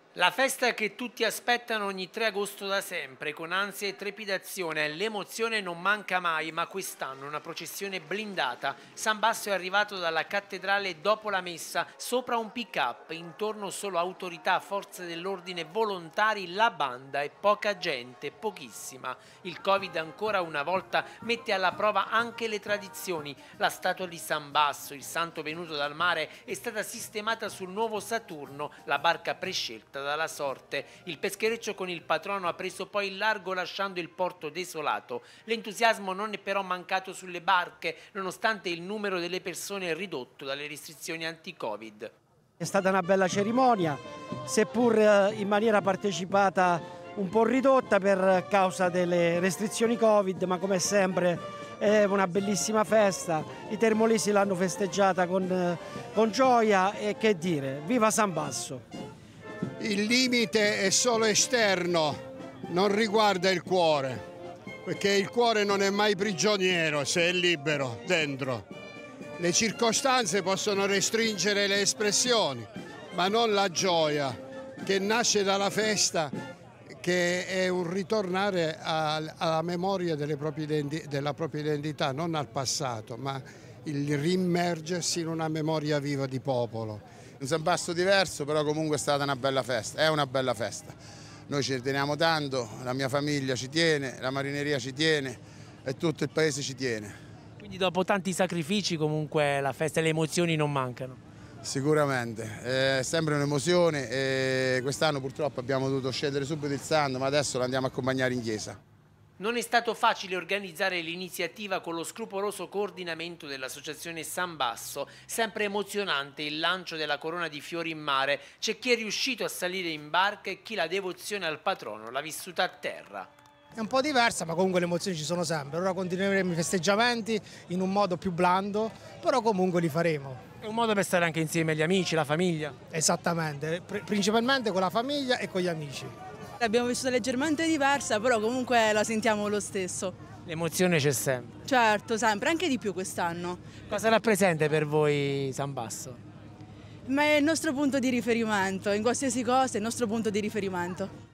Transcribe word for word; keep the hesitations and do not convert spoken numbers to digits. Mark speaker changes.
Speaker 1: La festa che tutti aspettano ogni tre agosto da sempre, con ansia e trepidazione. L'emozione non manca mai, ma quest'anno una processione blindata. San Basso è arrivato dalla cattedrale dopo la messa, sopra un pick-up, intorno solo autorità, forze dell'ordine, volontari, la banda e poca gente, pochissima. Il Covid ancora una volta mette alla prova anche le tradizioni. La statua di San Basso, il santo venuto dal mare, è stata sistemata sul nuovo Saturno, la barca prescelta dalla sorte. Il peschereccio con il patrono ha preso poi il largo lasciando il porto desolato. L'entusiasmo non è però mancato sulle barche, nonostante il numero delle persone ridotto dalle restrizioni anti-Covid.
Speaker 2: È stata una bella cerimonia, seppur in maniera partecipata un po' ridotta per causa delle restrizioni Covid, ma come sempre è una bellissima festa. I termolesi l'hanno festeggiata con, con gioia e che dire, viva San Basso!
Speaker 3: Il limite è solo esterno, non riguarda il cuore, perché il cuore non è mai prigioniero se è libero dentro. Le circostanze possono restringere le espressioni, ma non la gioia che nasce dalla festa, che è un ritornare alla memoria delle proprie della propria identità, non al passato, ma il rimmergersi in una memoria viva di popolo.
Speaker 4: Un San Basso diverso, però comunque è stata una bella festa, è una bella festa. Noi ci teniamo tanto, la mia famiglia ci tiene, la marineria ci tiene e tutto il paese ci tiene.
Speaker 1: Quindi dopo tanti sacrifici comunque la festa e le emozioni non mancano?
Speaker 4: Sicuramente, è sempre un'emozione e quest'anno purtroppo abbiamo dovuto scendere subito il santo, ma adesso lo andiamo a accompagnare in chiesa.
Speaker 1: Non è stato facile organizzare l'iniziativa con lo scrupoloso coordinamento dell'associazione San Basso. Sempre emozionante il lancio della corona di fiori in mare. C'è chi è riuscito a salire in barca e chi la devozione al patrono l'ha vissuta a terra.
Speaker 5: È un po' diversa, ma comunque le emozioni ci sono sempre. Ora continueremo i festeggiamenti in un modo più blando, però comunque li faremo.
Speaker 1: È un modo per stare anche insieme agli amici, la famiglia?
Speaker 5: Esattamente, principalmente con la famiglia e con gli amici.
Speaker 6: L'abbiamo vissuta leggermente diversa, però comunque la sentiamo lo stesso.
Speaker 1: L'emozione c'è sempre?
Speaker 6: Certo, sempre, anche di più quest'anno.
Speaker 1: Cosa rappresenta per voi San Basso?
Speaker 6: Ma è il nostro punto di riferimento, in qualsiasi cosa è il nostro punto di riferimento.